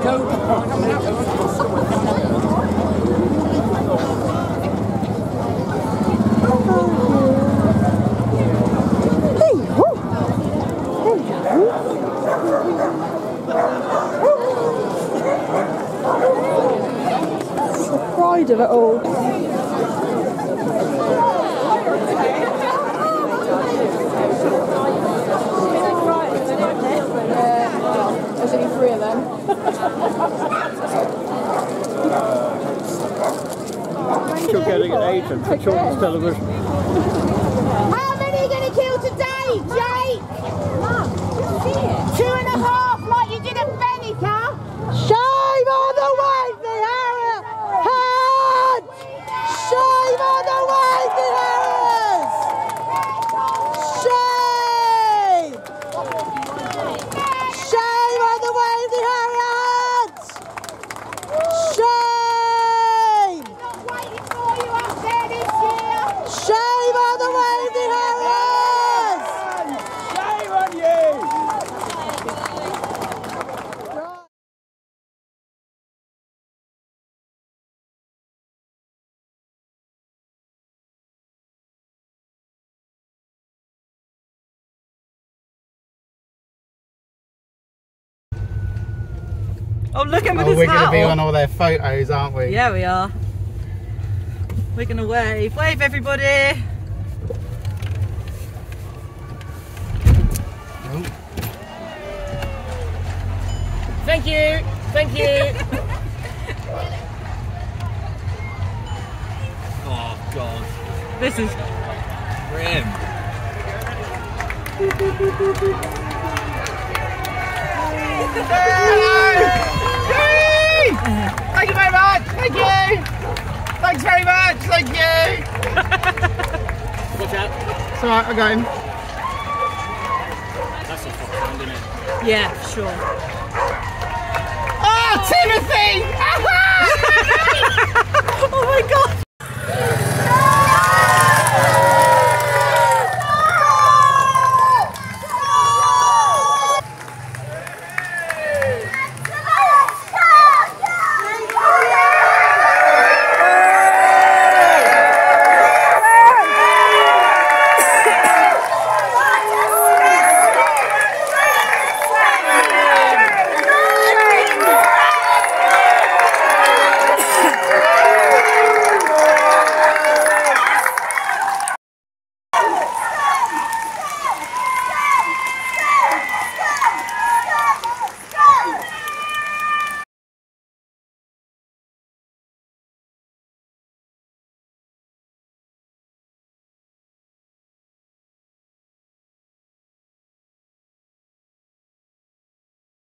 The pride of it all. There's only 3 of them. You're getting an agent for children's television. How many are you going to kill today, Jake? 2.5, like you did at Benica. Shame on the Waveney Harriers! Shame on the Waveney Harriers! Shame! Shame on the Waveney Harriers! Shame! Not waiting for you up there this year. Shame on the Waveney Harriers! Shame on you! Oh, look at with his we're going to be hat on all their photos, aren't we? Yeah, we are. We're going to wave. Wave, everybody. Oh. Thank you! Thank you! Oh, God. This is Grim. Thank you very much! Thank you! Thanks very much! Thank you! Watch out. It's alright, we're going. That's a fuck sound, isn't it? yeah, sure. Oh, Timothy! Oh my God.